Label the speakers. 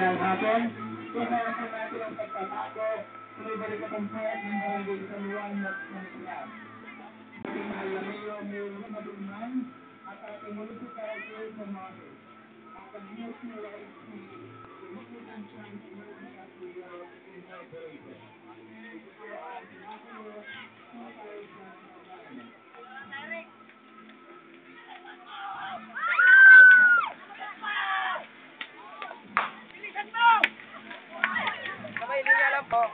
Speaker 1: pamahalaan natin. Kaya po natin ang pagtatago, pinibalik at ang payat ng barangay sa luwan at Manila. Ating mahal na Mayor Roma Dumang at ating municipal chairman at ang nationalized Republican Chance Movement at Rio Incorporated. Ito po ang National 2009.
Speaker 2: Sabay linya lang po.